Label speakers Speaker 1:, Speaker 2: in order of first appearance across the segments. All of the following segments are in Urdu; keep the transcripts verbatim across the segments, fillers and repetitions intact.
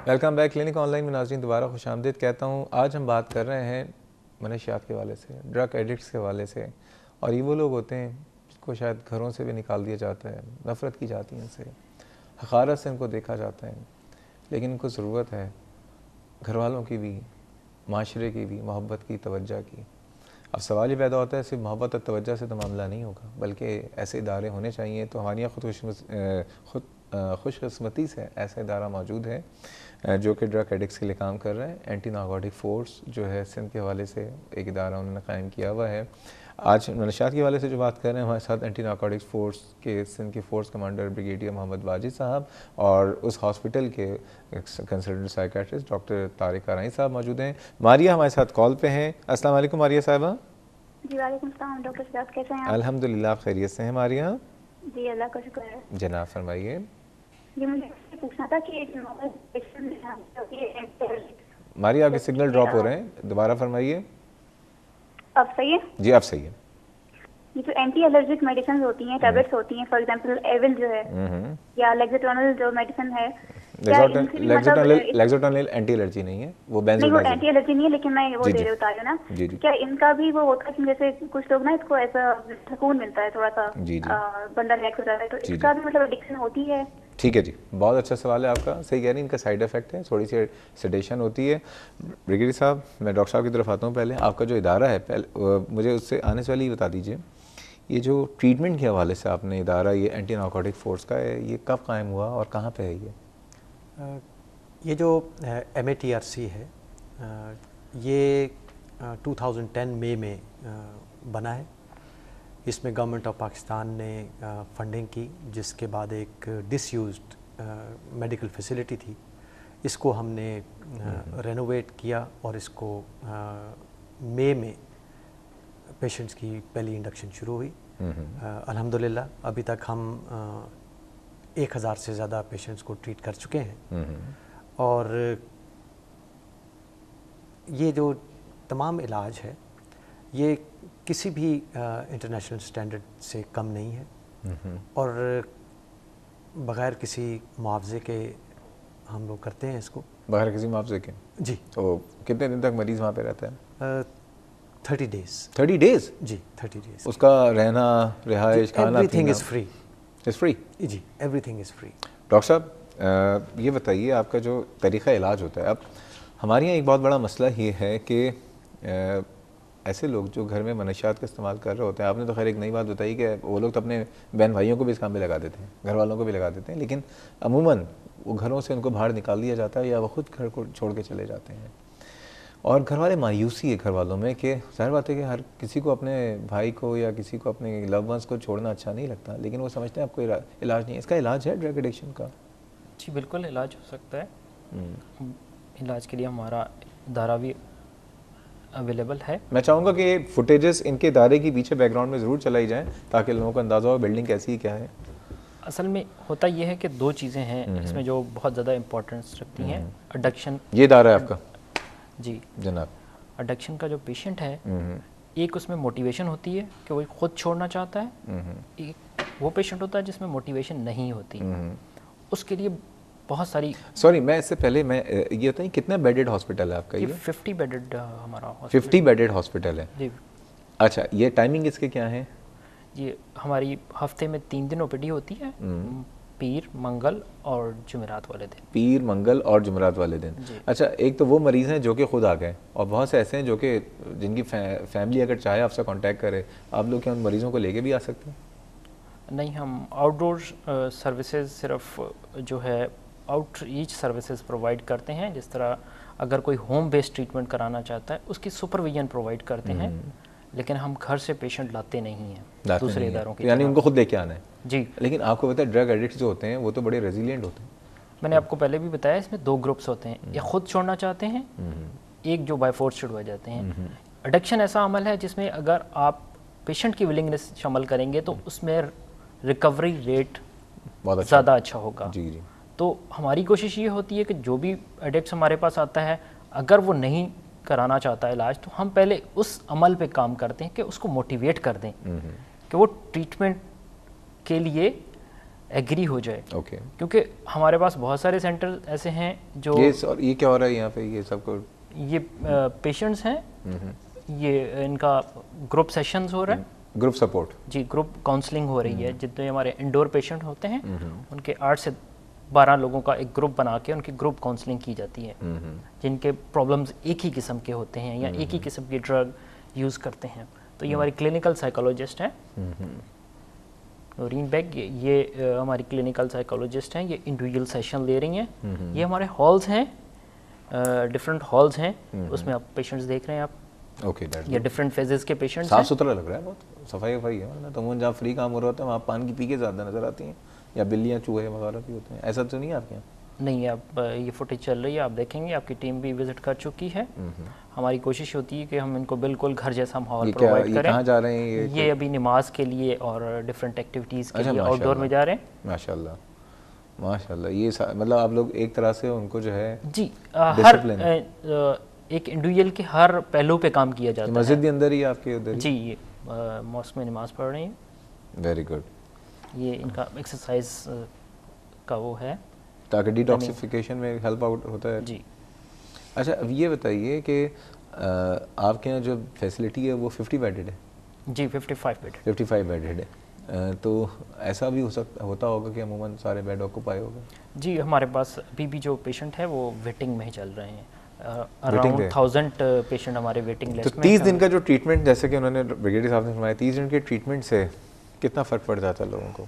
Speaker 1: Welcome back clinic online میں ناظرین دوبارہ خوش آمدید کہتا ہوں. آج ہم بات کر رہے ہیں منشیات کے حوالے سے, ڈرگ ایڈکٹس کے حوالے سے. اور یہ وہ لوگ ہوتے ہیں جس کو شاید گھروں سے بھی نکال دیا جاتا ہے, نفرت کی جاتی ہے ان سے, حقارت سے ان کو دیکھا جاتا ہے, لیکن ان کو ضرورت ہے گھر والوں کی بھی, معاشرے کی بھی محبت کی, توجہ کی. اب سوال یہ پیدا ہوتا ہے صرف محبت اور توجہ سے تو معاملہ نہیں ہوگا, بلکہ ایسے ادارے ہونے چاہیے. تو ہماری خود خود خوش قسمتی سے ایسا ادارہ موجود ہے جو کہ ڈرگ ایڈکٹس کے لیے کام کر رہے ہیں. اینٹی نارکوٹک فورس جو ہے سندھ کے حوالے سے ایک ادارہ انہوں نے قائم کیا ہوا ہے. آج منشیات کے حوالے سے جو بات کر رہے ہیں ہمارے ساتھ اینٹی نارکوٹک فورس کے سندھ کے force commander brigadier Muhammad Wajid صاحب اور اس ہاسپٹل کے consultant psychiatrist doctor Tariq Arain صاحب موجود ہیں. ماریا ہمارے ساتھ کال پہ ہیں. السلام علیکم ماریا صاحبہ.
Speaker 2: جی وعلیکم السلام ڈاکٹر صاحب, کیسے ہیں آپ؟
Speaker 1: الحمدللہ آپ خیریت سے ہیں ماریا؟
Speaker 2: جی اللہ کا شکر ہے.
Speaker 1: جناب فرمائیے.
Speaker 2: جی مجھے پوچھنا تھا کہ
Speaker 1: ماریا آپ کے سگنل ڈراپ ہو رہے ہیں, دوبارہ فرمائیے.
Speaker 2: اب صحیح ہے؟
Speaker 1: جی اب صحیح ہے.
Speaker 2: یہ جو اینٹی الرجک میڈیسن ہوتی ہیں, ٹیبلٹس ہوتی ہیں, فار ایگزامپل ایول جو ہے یا لیگزیٹونل جو میڈیسن ہے,
Speaker 1: لیگزیٹونل اینٹی الرجی نہیں ہے, وہ بینزوڈازولام
Speaker 2: اینٹی الرجی نہیں ہے, لیکن میں وہ دے رہی ہوتا ہوں نا, کیا ان کا بھی وہ ہوتا ہے کہ جیسے کچھ لوگ نا اس کو ایسا سکون ملتا ہے, تھوڑا سا بندہ ریلیکس ہو جاتا ہے, تو اس کا بھی مطلب ایڈکشن ہوتی ہے؟
Speaker 1: ٹھیک ہے جی, بہت اچھا سوال ہے آپ کا. صحیح کہہ رہی ہیں, ان کا سائیڈ افیکٹ ہے, تھوڑی سی سیڈیشن ہوتی ہے. بریگیڈیئر صاحب میں ڈاکٹر صاحب کی طرف آتا ہوں. پہلے آپ کا جو ادارہ ہے, پہلے مجھے اس سے آنے سے پہلے یہ بتا دیجیے, یہ جو ٹریٹمنٹ کے حوالے سے آپ نے ادارہ یہ اینٹی نارکوٹک فورس کا ہے, یہ کب قائم ہوا اور کہاں پہ ہے یہ؟
Speaker 3: یہ جو M A T R C ہے یہ ٹو تھاؤزنڈ ٹین مئی میں بنا ہے. اس میں گورنمنٹ آف پاکستان نے فنڈنگ کی, جس کے بعد ایک ڈس یوزڈ میڈیکل فیسلٹی تھی, اس کو ہم نے رینوویٹ کیا اور اس کو مئی میں پیشنٹس کی پہلی انڈکشن شروع ہوئی. الحمدللہ ابھی تک ہم ایک ہزار سے زیادہ پیشنٹس کو ٹریٹ کر چکے ہیں, اور یہ جو تمام علاج ہے یہ کسی بھی انٹرنیشنل سٹینڈرڈ سے کم نہیں ہے, اور بغیر کسی معاوضے کے ہم لوگ کرتے ہیں اس کو.
Speaker 1: بغیر کسی معاوضے کے؟ جی. تو کتنے دن تک مریض وہاں پہ رہتا ہے؟
Speaker 3: Thirty days.
Speaker 1: Thirty days?
Speaker 3: جی تھرٹی ڈیز.
Speaker 1: اس کا رہنا, رہائش, کھانا,
Speaker 3: everything is free.
Speaker 1: Is free?
Speaker 3: جی everything is free.
Speaker 1: Doctor صاحب یہ بتائیے آپ کا جو طریقہ علاج ہوتا ہے, اب ہمارے یہاں ایک بہت بڑا مسئلہ یہ ہے کہ ایسے لوگ جو گھر میں منشیات کا استعمال کر رہے ہوتے ہیں, آپ نے تو خیر ایک نئی بات بتائی کہ وہ لوگ تو اپنے بہن بھائیوں کو بھی اس کام پہ لگا دیتے ہیں, گھر والوں کو بھی لگا دیتے ہیں, لیکن عموماً وہ گھروں سے ان کو باہر نکال دیا جاتا ہے یا وہ خود گھر کو چھوڑ کے چلے جاتے ہیں. اور گھر والے مایوسی ہے گھر والوں میں کہ ظاہر بات ہے کہ ہر کسی کو اپنے بھائی کو یا کسی کو اپنے لو ونس کو چھوڑنا اچھا نہیں لگتا, لیکن وہ سمجھتے ہیں آپ کو علاج نہیں ہے. اس کا علاج ہے ڈرگ ایڈکشن کا؟
Speaker 4: جی بالکل علاج ہو سکتا ہے. علاج کے لیے ہمارا ادارہ بھی اویلیبل ہے.
Speaker 1: میں چاہوں گا کہ فوٹیجز ان کے ادارے کی پیچھے بیک گراؤنڈ میں ضرور چلائی جائیں تاکہ لوگوں کو اندازہ ہو بلڈنگ کیسی کیا ہے.
Speaker 4: اصل میں ہوتا یہ ہے کہ دو چیزیں ہیں اس میں جو بہت زیادہ امپورٹنس رکھتی ہیں. اڈکشن,
Speaker 1: یہ ادارہ ہے آپ کا؟
Speaker 4: جی
Speaker 1: جناب.
Speaker 4: اڈکشن کا جو پیشنٹ ہے, ایک اس میں موٹیویشن ہوتی ہے کہ وہ خود چھوڑنا چاہتا ہے, ایک وہ پیشنٹ ہوتا ہے جس میں موٹیویشن نہیں ہوتی. اس کے لیے بہت ساری,
Speaker 1: سوری میں اس سے پہلے میں یہ بتائیں کتنا بیڈڈ ہاسپٹل ہے آپ کا؟ یہ
Speaker 4: ففٹی بیڈڈ ہمارا
Speaker 1: ففٹی بیڈڈ ہاسپٹل ہے.
Speaker 4: جی.
Speaker 1: اچھا, یہ ٹائمنگ اس کے کیا ہے؟
Speaker 4: یہ ہماری ہفتے میں تین دن او پی ڈی ہوتی ہے, پیر, منگل اور جمعرات والے دن. پیر,
Speaker 1: منگل اور جمعرات والے دن. اچھا, ایک تو وہ مریض ہیں جو کہ خود آ گئے, اور بہت سے ایسے ہیں جو کہ جن کی فیملی اگر چاہے آپ سے کانٹیکٹ کرے, آپ لوگ کیا ان مریضوں کو لے کے بھی آ سکتے ہیں؟
Speaker 4: نہیں, ہم آؤٹ ڈور سروسز صرف جو ہے آؤٹ ریچ سروسز پرووائڈ کرتے ہیں. جس طرح اگر کوئی ہوم بیسڈ ٹریٹمنٹ کرانا چاہتا ہے اس کی سپرویژن پرووائڈ کرتے ہیں, لیکن ہم گھر سے پیشنٹ لاتے نہیں ہیں دوسرے اداروں کی,
Speaker 1: یعنی ان کو خود لے کے آنا ہے.
Speaker 4: جی.
Speaker 1: لیکن آپ کو پتہ ہے ڈرگ ایڈکٹس جو ہوتے ہیں وہ تو بڑے ریزیلینٹ ہوتے ہیں.
Speaker 4: میں نے آپ کو پہلے بھی بتایا اس میں دو گروپس ہوتے ہیں, ایک خود چھوڑنا چاہتے ہیں, ایک جو بائی فورس چھڑوا جاتے ہیں. ایڈکشن ایسا عمل ہے جس میں اگر آپ پیشنٹ کی ولنگنس شامل کریں گے تو اس میں ریکوری ریٹ زیادہ اچھا ہوگا.
Speaker 1: جی جی.
Speaker 4: تو ہماری کوشش یہ ہوتی ہے کہ جو بھی ایڈکٹس ہمارے پاس آتا ہے, اگر وہ نہیں کرانا چاہتا ہے علاج, تو ہم پہلے اس عمل پہ کام کرتے ہیں کہ اس کو موٹیویٹ کر دیں کہ وہ ٹریٹمنٹ کے لیے ایگری ہو جائے.
Speaker 1: اوکے.
Speaker 4: کیونکہ ہمارے پاس بہت سارے سینٹر ایسے ہیں جو
Speaker 1: یہ کیا ہو رہا ہے یہاں پہ, یہ سب کو
Speaker 4: یہ پیشنٹس ہیں, یہ ان کا گروپ سیشنز ہو رہا ہے,
Speaker 1: گروپ سپورٹ,
Speaker 4: جی گروپ کاؤنسلنگ ہو رہی ہے. جتنے ہمارے انڈور پیشنٹ ہوتے ہیں ان کے آٹھ سے بارہ لوگوں کا ایک گروپ بنا کے ان کی گروپ کاؤنسلنگ کی جاتی ہے, جن کے پرابلمز ایک ہی قسم کے ہوتے ہیں یا ایک ہی قسم کی ڈرگ یوز کرتے ہیں. تو یہ ہماری کلینکل سائیکالوجسٹ ہیں نورین بیگ, یہ ہماری کلینکل سائیکالوجسٹ ہیں, یہ انڈیویجول سیشن لے رہی ہیں. یہ ہمارے ہالز ہیں, ڈفرینٹ ہالز ہیں, اس میں آپ پیشنٹس دیکھ رہے ہیں آپ.
Speaker 1: اوکے,
Speaker 4: یہ ڈفرینٹ فیزز کے پیشنٹس
Speaker 1: صاف ستھرا لگ رہا ہے, بہت صفائی وفائی ہے. ورنہ تو جہاں فری کام ہو رہا ہوتا ہے وہاں پان کی پی کے زیادہ نظر آتی ہیں, یا بلیاں چوہے وغیرہ بھی ہوتے ہیں. ایسا تو نہیں ہے آپ کے یہاں؟
Speaker 4: نہیں, اب یہ فوٹیج چل رہی ہے, آپ دیکھیں گے, آپ کی ٹیم بھی وزٹ کر چکی ہے. ہماری کوشش ہوتی ہے کہ ہم ان کو بالکل گھر جیسا ماحول پرووائڈ کریں.
Speaker 1: کہاں جا رہے ہیں
Speaker 4: یہ ابھی نماز کے لیے اور ڈفرینٹ ایکٹیویٹیز کے لیے آؤٹ ڈور میں جا رہے ہیں.
Speaker 1: ماشاء اللہ ماشاء اللہ. یہ مطلب آپ لوگ ایک طرح سے ان کو جو ہے
Speaker 4: جی ہر ایک انڈیویجول کے ہر پہلو پہ کام کیا جاتا ہے.
Speaker 1: مسجد کے اندر ہی آپ کے ادھر؟
Speaker 4: جی, ماسک میں نماز پڑھ رہے ہیں.
Speaker 1: Very good.
Speaker 4: یہ ان کا ایکسرسائز کا وہ ہے
Speaker 1: تاکہ ڈیٹاکسیفیکیشن میں ہیلپ آؤٹ ہوتا ہے.
Speaker 4: جی.
Speaker 1: اچھا, اب یہ بتائیے کہ آپ کے یہاں جو فیسلٹی ہے وہ ففٹی بیڈڈ ہے؟
Speaker 4: جی, fifty five bed.
Speaker 1: Fifty five bedded ہے, تو ایسا بھی ہو سکتا ہوتا ہوگا کہ عموماً سارے بیڈ آکوپائی ہوگا؟
Speaker 4: جی, ہمارے پاس ابھی بھی جو پیشنٹ ہے وہ ویٹنگ میں ہی چل رہے ہیں. اراؤنڈ تھاؤزینڈ پیشنٹ ہمارے ویٹنگ لسٹ میں.
Speaker 1: تو تیس دن کا جو ٹریٹمنٹ, جیسے کہ انہوں نے بریگیڈیئر صاحب نے فرمایا, تیس دن کے ٹریٹمنٹ سے کتنا فرق پڑ جاتا ہے لوگوں کو؟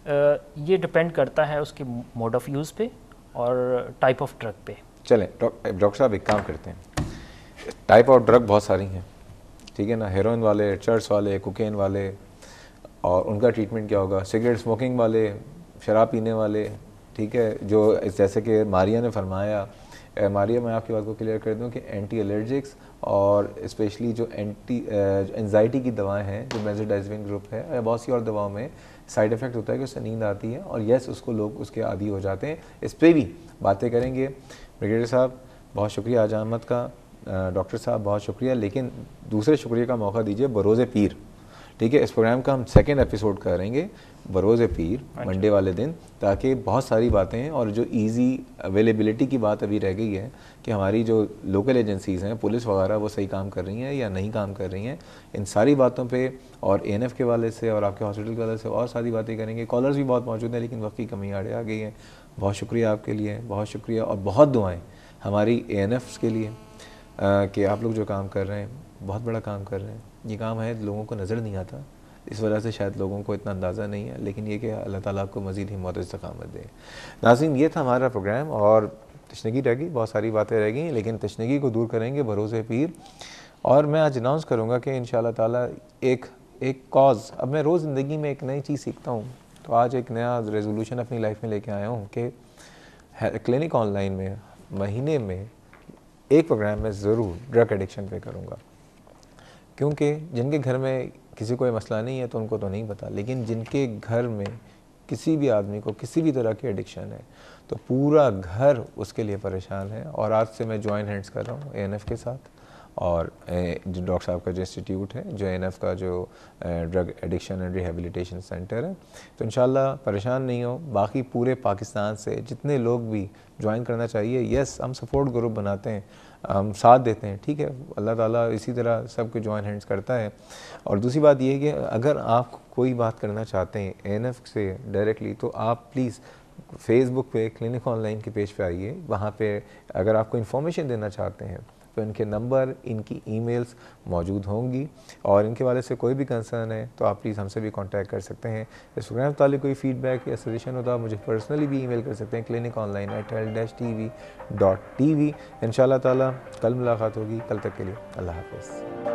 Speaker 4: یہ ڈپینڈ کرتا ہے اس کی موڈ آف یوز پہ اور ٹائپ آف ڈرگ پہ.
Speaker 1: چلیں ڈاکٹر صاحب ایک کام کرتے ہیں, ٹائپ آف ڈرگ بہت ساری ہیں, ٹھیک ہے نا, ہیروئن والے, چرس والے, کوکین والے, اور ان کا ٹریٹمنٹ کیا ہوگا, سگریٹ اسموکنگ والے, شراب پینے والے, ٹھیک ہے, جو جیسے کہ ماریا نے فرمایا. ماریا, میں آپ کی بات کو کلیئر کر دوں کہ اینٹی الرجکس اور اسپیشلی جو اینٹی انزائٹی کی دوائیں ہیں, جو بینزوڈائزپین گروپ ہے, بہت سی اور دواؤں میں سائیڈ افیکٹ ہوتا ہے کہ اس سے نیند آتی ہے, اور یس اس کو لوگ اس کے عادی ہو جاتے ہیں. اس پہ بھی باتیں کریں گے. بریگیڈیئر صاحب بہت شکریہ آج احمد کا, ڈاکٹر صاحب بہت شکریہ, لیکن دوسرے شکریہ کا موقع دیجیے بروز پیر, ٹھیک ہے. اس پروگرام کا ہم سیکنڈ ایپیسوڈ کریں گے بروز پیر منڈے والے دن, تاکہ بہت ساری باتیں ہیں, اور جو ایزی اویلیبلٹی کی بات ابھی رہ گئی ہے کہ ہماری جو لوکل ایجنسیز ہیں, پولیس وغیرہ, وہ صحیح کام کر رہی ہیں یا نہیں کام کر رہی ہیں, ان ساری باتوں پہ, اور اے این ایف کے والے سے اور آپ کے ہاسپٹل کے والے سے اور ساری باتیں کریں گے. کالرز بھی بہت موجود ہیں, لیکن وقت کی کمی آڑے آ گئی ہے. بہت شکریہ آپ کے لیے, بہت شکریہ, اور بہت دعائیں ہماری اے این ایفس کے لیے کہ آپ لوگ جو کام کر رہے ہیں بہت بڑا کام کر رہے ہیں. یہ کام ہے لوگوں کو نظر نہیں آتا, اس وجہ سے شاید لوگوں کو اتنا اندازہ نہیں ہے, لیکن یہ کہ اللہ تعالیٰ آپ کو مزید ہمت و استقامت دے. ناظرین, یہ تھا ہمارا پروگرام, اور تشنگی رہ گئی, بہت ساری باتیں رہ گئیں, لیکن تشنگی کو دور کریں گے بروز پیر. اور میں آج اناؤنس کروں گا کہ ان شاء اللہ تعالیٰ ایک ایک کاز, اب میں روز زندگی میں ایک نئی چیز سیکھتا ہوں, تو آج ایک نیا ریزولوشن اپنی لائف میں لے کے آیا ہوں کہ کلینک آن لائن میں مہینے میں ایک پروگرام میں ضرور ڈرگ ایڈکشن پہ کروں گا. کیونکہ جن کے گھر میں کسی کو یہ مسئلہ نہیں ہے تو ان کو تو نہیں پتا, لیکن جن کے گھر میں کسی بھی آدمی کو کسی بھی طرح کی ایڈکشن ہے تو پورا گھر اس کے لیے پریشان ہے. اور آج سے میں جوائن ہینڈس کر رہا ہوں اے این ایف کے ساتھ, اور جو ڈاکٹر صاحب کا جو انسٹیٹیوٹ ہے, جو اے این ایف کا جو drug addiction and rehabilitation centre ہے, تو انشاءاللہ پریشان نہیں ہو. باقی پورے پاکستان سے جتنے لوگ بھی جوائن کرنا چاہیے, یس ہم سپورٹ گروپ بناتے ہیں, ہم ساتھ دیتے ہیں, ٹھیک ہے, اللہ تعالیٰ اسی طرح سب کو جوائن ہینڈس کرتا ہے. اور دوسری بات یہ ہے کہ اگر آپ کوئی بات کرنا چاہتے ہیں اے این ایف سے ڈائریکٹلی, تو آپ پلیز فیس بک پہ کلینک آن لائن کے پیج پہ آئیے. وہاں پہ اگر آپ کو انفارمیشن دینا چاہتے ہیں تو ان کے نمبر, ان کی ای میلز موجود ہوں گی, اور ان کے والے سے کوئی بھی کنسرن ہے تو آپ پلیز ہم سے بھی کانٹیکٹ کر سکتے ہیں. اس پروگرام تعلق کوئی فیڈ بیک یا سجیشن ہوتا ہے مجھے پرسنلی بھی ای میل کر سکتے ہیں clinic online at L dash T V dot T V. ان شاء اللہ تعالیٰ کل ملاقات ہوگی, کل تک کے لیے اللہ حافظ.